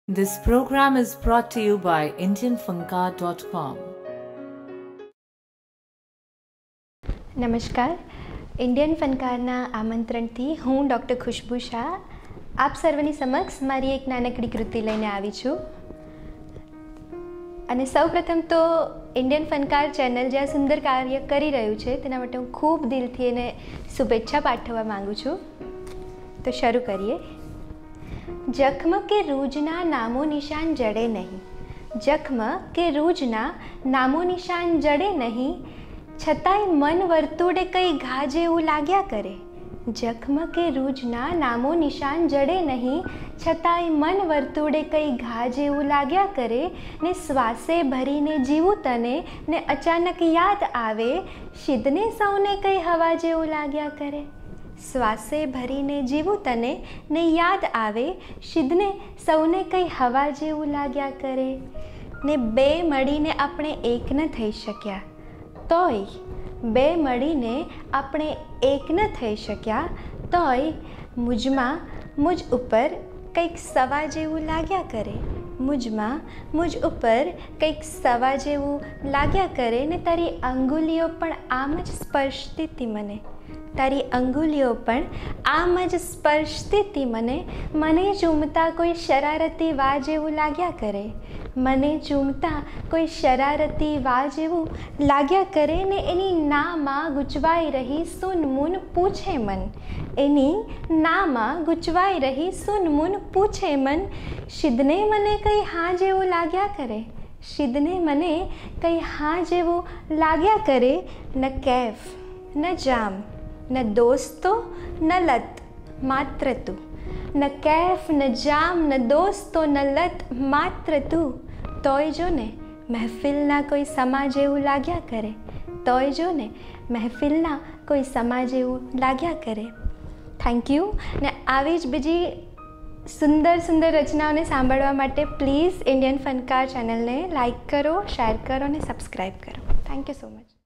This program is brought to you by indianfunka.com. નમસ્કાર. Indian ફનકારના આમંત્રણથી હું doctor ખુશ્બુ શાહ આપ સર્વની સમક્ષ મારી એક નાનકડી કૃતિ લઈને આવી છું. અને સૌપ્રથમ તો ઇન્ડિયન ફનકાર ચેનલ જે આ સુંદર કાર્ય કરી રહ્યું છે તેના માટે હું ખૂબ દિલથી એને શુભેચ્છા પાઠવવા માગું છું. તો શરૂ કરીએ. જખ્મ કે રૂજના નામો નિશાન જડે નહીં, જખ્મ કે રૂજના નામો નિશાન જડે નહીં, છતાંય મન વર્તુળે કંઈ ઘા જેવું લાગ્યા કરે. જખ્મ કે રૂજના નામો નિશાન જડે નહીં, છતાંય મન વર્તુળે કંઈ ઘા જેવું લાગ્યા કરે. ને શ્વાસે ભરીને જીવું તને, ને અચાનક યાદ આવે શીદને સૌને કંઈ હવા જેવું લાગ્યા કરે. શ્વાસે ભરીને જીવું તને, ને યાદ આવે શીદને સૌને કંઈ હવા જેવું લાગ્યા કરે. ને બે મળીને આપણે એક ન થઈ શક્યા તોય, બે મળીને આપણે એક ન થઈ શક્યા તોય મુજમાં મુજ ઉપર કંઈક સવા જેવું લાગ્યા કરે. મુજમાં મુજ ઉપર કંઈક સવા જેવું લાગ્યા કરે. ને તારી અંગુલીઓ પણ આમ જ સ્પર્શતી હતી મને, તારી અંગુલીઓ પણ આમ જ સ્પર્શતી હતી મને. મને ચૂમતા કોઈ શરારતી વા જેવું લાગ્યા કરે, મને ચૂમતા કોઈ શરારતી વા જેવું લાગ્યા કરે. ને એની નામાં ગૂંચવાઈ રહી સુનમૂન પૂછે મન, એની નામાં ગૂંચવાઈ રહી સુનમૂન પૂછે મન. શીદને મને કંઈ હા જેવું લાગ્યા કરે, શીદને મને કંઈ હા જેવું લાગ્યા કરે. ન કેફ ન જામ ન દોસ્તો ન લત માત્ર તું, ન કેફ ન જામ ન દોસ્તો ન લત માત્ર તું. તોય જો ને મહેફિલના કોઈ સમા જેવું લાગ્યા કરે, તોય જો ને મહેફિલના કોઈ સમા જેવું લાગ્યા કરે. Thank you. ને આવી જ બીજી સુંદર સુંદર રચનાઓને સાંભળવા માટે પ્લીઝ ઇન્ડિયન ફનકાર ચેનલને લાઇક કરો, શેર કરો અને સબસ્ક્રાઈબ કરો. Thank you so much.